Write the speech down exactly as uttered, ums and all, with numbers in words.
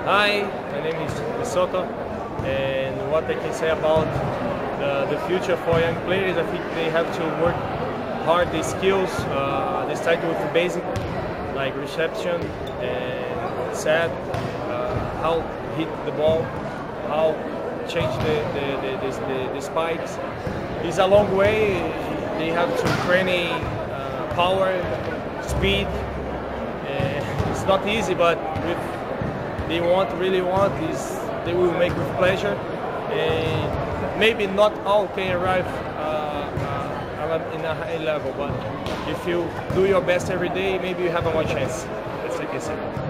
Hi, my name is Vissotto, and what I can say about the, the future for young players, I think they have to work hard the skills. Uh, they start with the basic, like reception and set, uh, how hit the ball, how change the, the, the, the, the, the spikes. It's a long way. They have to training uh, power, speed. Uh, it's not easy, but with they want, really want, is they will make with pleasure. And maybe not all can arrive uh, uh, in a high level, but if you do your best every day, maybe you have a more chance. That's what I can say.